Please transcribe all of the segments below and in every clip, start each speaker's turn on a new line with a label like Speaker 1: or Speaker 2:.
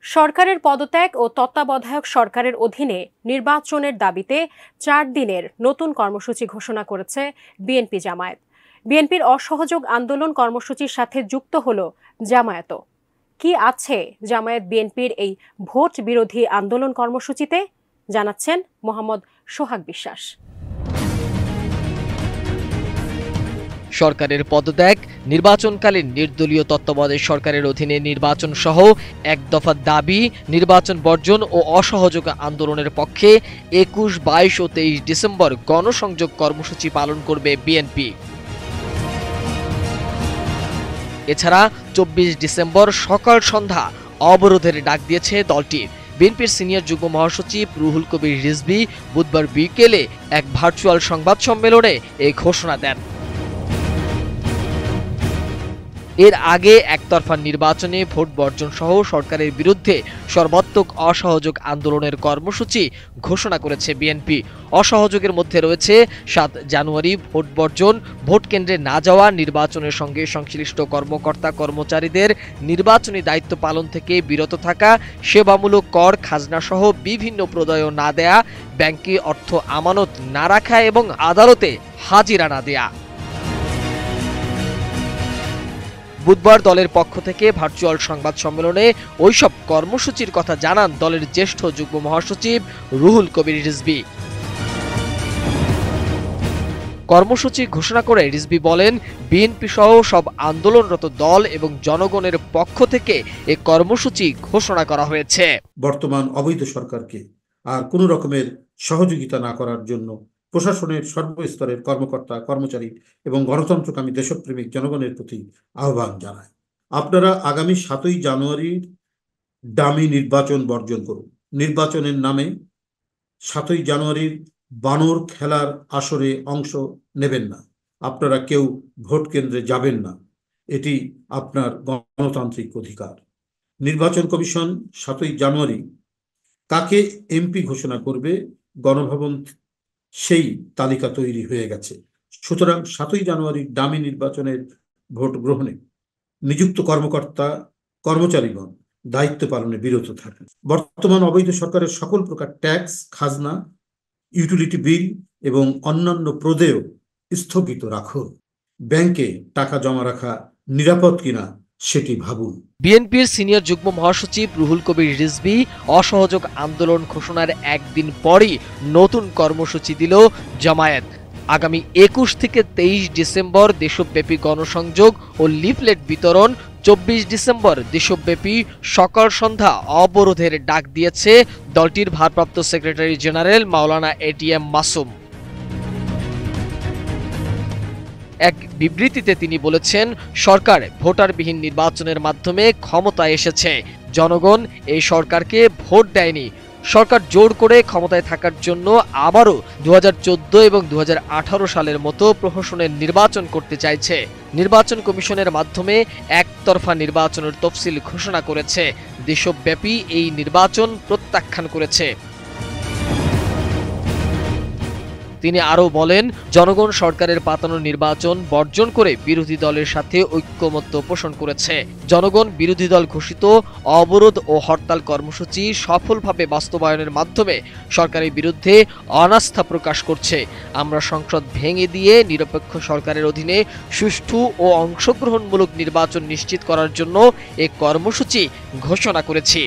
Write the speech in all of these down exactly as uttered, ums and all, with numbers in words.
Speaker 1: সরকারের পদত্যাগ ও তত্ত্বাবধায়ক সরকারের অধীনে নির্বাচনের দাবিতে চার দিনের নতুন কর্মসূচি ঘোষণা করেছে বিএনপি জামায়াত। বিএনপির অসহযোগ আন্দোলন কর্মসূচির সাথে যুক্ত হল জামায়াতও। কি আছে জামায়াত বিএনপির এই ভোট বিরোধী আন্দোলন কর্মসূচিতে, জানাচ্ছেন মোহাম্মদ সোহাগ বিশ্বাস।
Speaker 2: সরকারের পদত্যাগ, নির্বাচনকালীন নির্দলীয় তত্ত্বাবধায়ক সরকারের অধীনে নির্বাচন সহ এক দফা দাবি, নির্বাচন বর্জন ও অসহযোগ আন্দোলনের পক্ষে একুশ, বাইশ ও তেইশ ডিসেম্বর গণসংযোগ কর্মসূচি পালন করবে বিএনপি। এছাড়া চব্বিশ ডিসেম্বর সকাল সন্ধ্যা অবরোধের ডাক দিয়েছে দলটি। বিএনপির সিনিয়র যুগ্ম মহাসচিব রুহুল কবির রিজভী বুধবার বিকেলে এক ভার্চুয়াল সংবাদ সম্মেলনে এই ঘোষণা দেন। এর আগে একতরফা নির্বাচনে ভোট বর্জন সহ সরকারের বিরুদ্ধে সর্বাত্মক অসহযোগ আন্দোলনের কর্মসূচি ঘোষণা করেছে বিএনপি। অসহযোগের মধ্যে রয়েছে সাত জানুয়ারি ভোট বর্জন, ভোট কেন্দ্রে না যাওয়া, নির্বাচনের সঙ্গে সংশ্লিষ্ট কর্মকর্তা কর্মচারীদের নির্বাচনী দায়িত্ব পালন থেকে বিরত থাকা, সেবামূলক কর খাজনা সহ বিভিন্ন প্রদায় না দেয়া, ব্যাংকে অর্থ আমানত না রাখা এবং আদালতে হাজিরা না দেয়া। বুধবার দলের পক্ষ থেকে ভার্চুয়াল সংবাদ সম্মেলনে ওইসব কর্মসূচির কথা জানান দলের জ্যেষ্ঠ যুগ্ম মহাসচিব রুহুল কবির রিজভী। কর্মসূচি ঘোষণা করে রিজভী বলেন, বিএনপি সহ সব আন্দোলনরত দল এবং জনগণের পক্ষ থেকে এই কর্মসূচি ঘোষণা করা হয়েছে।
Speaker 3: বর্তমান অবৈধ সরকারকে আর কোনো রকমের সহযোগিতা না করার জন্য প্রশাসনের সর্বস্তরের কর্মকর্তা কর্মচারী এবং গণতন্ত্রকামী দেশপ্রেমিক জনগণের প্রতি আহ্বান জানায়, আপনারা আগামী সাতই জানুয়ারির ডামি নির্বাচন বর্জন করুন। নির্বাচনের নামে সাতই জানুয়ারির বানর খেলার আসরে অংশ নেবেন না। আপনারা কেউ ভোট কেন্দ্রে যাবেন না, এটি আপনার গণতান্ত্রিক অধিকার। নির্বাচন কমিশন সাতই জানুয়ারি কাকে এমপি ঘোষণা করবে, গণভবন সেই তালিকা তৈরি হয়ে গেছে। সুতরাং সাতই জানুয়ারি ডামি নির্বাচনের ভোট গ্রহণে নিযুক্ত কর্মকর্তা কর্মচারীগণ দায়িত্ব পালনে বিরত থাকেন। বর্তমান অবৈধ সরকারের সকল প্রকার ট্যাক্স, খাজনা, ইউটিলিটি বিল এবং অন্যান্য প্রদেয় স্থগিত রাখুন। ব্যাংকে টাকা জমা রাখা নিরাপদ কিনা সেটি ভাবুন।
Speaker 2: বিএনপির সিনিয়র যুগ্ম মহাসচিব রুহুল কবির রিজভী অসহযোগ আন্দোলন ঘোষণার একদিন পরই নতুন কর্মসূচি দিল জামায়াত। আগামী একুশ থেকে তেইশ ডিসেম্বর দেশব্যাপী গণসংযোগ ও লিফলেট বিতরণ, চব্বিশ ডিসেম্বর দেশব্যাপী সকাল সন্ধ্যা অবরোধের ডাক দিয়েছে দলটির ভারপ্রাপ্ত সেক্রেটারি জেনারেল মাওলানা এটিএম মাসুম। এক বিবৃতিতে তিনি বলেছেন, সরকার ভোটারবিহীন নির্বাচনের মাধ্যমে ক্ষমতায় এসেছে। জনগণ এই সরকারকে ভোট দেয়নি। সরকার জোর করে ক্ষমতায় থাকার জন্য আবারও দু হাজার চোদ্দ এবং দু হাজার আঠারো সালের মতো প্রহসনের নির্বাচন করতে চাইছে। নির্বাচন কমিশনের মাধ্যমে একতরফা নির্বাচনের তফসিল ঘোষণা করেছে। দেশব্যাপী এই নির্বাচন প্রত্যাখ্যান করেছে। তিনি আরও বলেন, জনগণ সরকারের পাতানো নির্বাচন বর্জন করে বিরোধী দলের সাথে ঐক্যমত্য পোষণ করেছে। জনগণ বিরোধী দল ঘোষিত অবরোধ ও হরতাল কর্মসূচি সফলভাবে বাস্তবায়নের মাধ্যমে সরকারের বিরুদ্ধে অনাস্থা প্রকাশ করছে। আমরা সংসদ ভেঙে দিয়ে নিরপেক্ষ সরকারের অধীনে সুষ্ঠু ও অংশগ্রহণমূলক নির্বাচন নিশ্চিত করার জন্য এই কর্মসূচি ঘোষণা করেছি।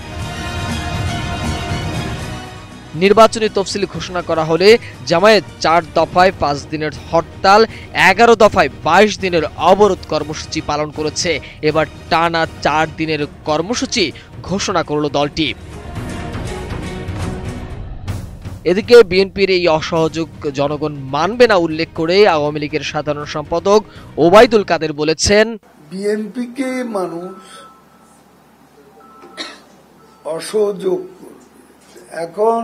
Speaker 2: নির্বাচনী তফসিল ঘোষণা করা হলে জামায়াত চার দফায় পাঁচ দিনের হরতাল, এগারো দফায় বাইশ দিনের অবরোধ কর্মসূচি পালন করেছে। এবার টানা চার দিনের কর্মসূচি ঘোষণা করল দলটি। এদিকে বিএনপির এই অসহযোগ জনগণ মানবে না উল্লেখ করে আওয়ামী লীগের সাধারণ সম্পাদক ওবায়দুল কাদের বলেছেন,
Speaker 4: বিএনপিকে মানুষ অসহযোগ এখন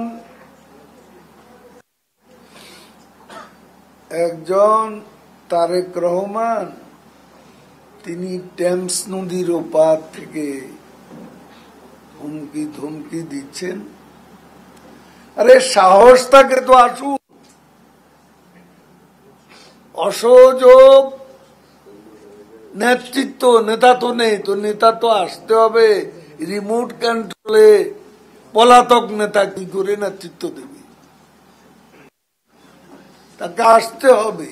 Speaker 4: একজন তারেক রহমান, তিনি টেমস নদীর ওপার থেকে হুমকি ধমকি দিচ্ছেন। আরে সাহস থাকে তো আসুন। অসহযোগ নেতৃত্ব, নেতা তো নেই, তো নেতা তো আসতে হবে। রিমোট কন্ট্রোলে পলাতক নেতা কি করে নেতৃত্ব দেবে? তাকে আসতে হবে,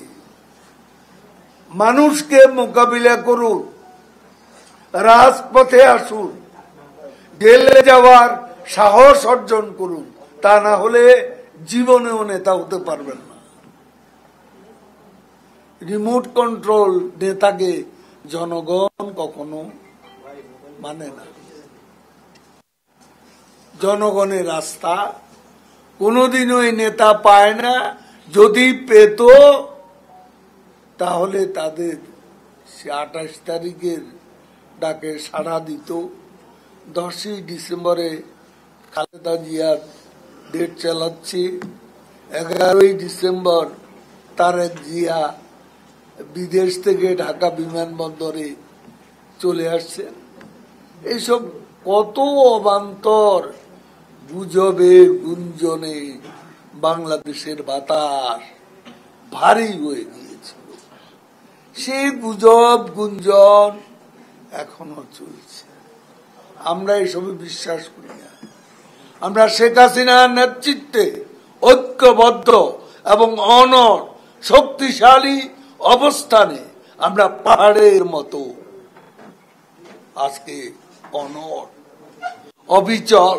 Speaker 4: মানুষকে মোকাবিলা করুন, রাজপথে আসুন, জেলে যাওয়ার সাহস অর্জন করুন, তা না হলে জীবনেও নেতা হতে পারবেন না। রিমোট কন্ট্রোল নেতাকে জনগণ কখনো মানে না। জনগণের রাস্তা কোনোদিনও এই নেতা পায় না। যদি পেত তাহলে তাদের সে আঠাশ তারিখের ডাকে সাড়া দিত। দশই ডিসেম্বরে খালেদা জিয়া ডেট চালাচ্ছে, এগারোই ডিসেম্বর তারেক জিয়া বিদেশ থেকে ঢাকা বিমানবন্দরে চলে আসছেন। এইসব কত অবান্তর গুজবে গুঞ্জনে বাংলাদেশের বাতাস ভারী হয়ে গিয়েছিল। সেই গুজব গুঞ্জন এখনো চলছে। আমরা এসবে বিশ্বাস করি না। আমরা শেখ হাসিনার নেতৃত্বে ঐক্যবদ্ধ এবং অনড় শক্তিশালী অবস্থানে আমরা পাহাড়ের মতো আজকে অনড়, অবিচল,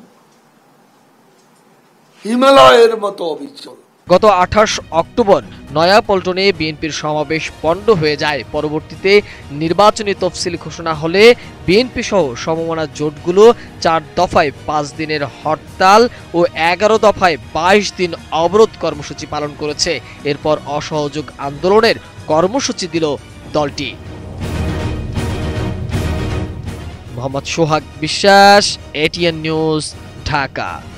Speaker 4: হিমালয়ের মতো অবিচল।
Speaker 2: গত আঠাশ অক্টোবর নয়াপল্টনে বিএনপির সমাবেশ পণ্ড হয়ে যায়। পরবর্তীতে নির্বাচনী তফসিল ঘোষণা হলে বিএনপি সহ সমমনা জোটগুলো চার দফায় পাঁচ দিনের হরতাল ও এগারো দফায় বাইশ দিন অবরোধ কর্মসূচি পালন করেছে। এরপর অসহযোগ আন্দোলনের কর্মসূচি দিল দলটি। মোহাম্মদ সোহাগ বিশ্বাস, এটিএন নিউজ, ঢাকা।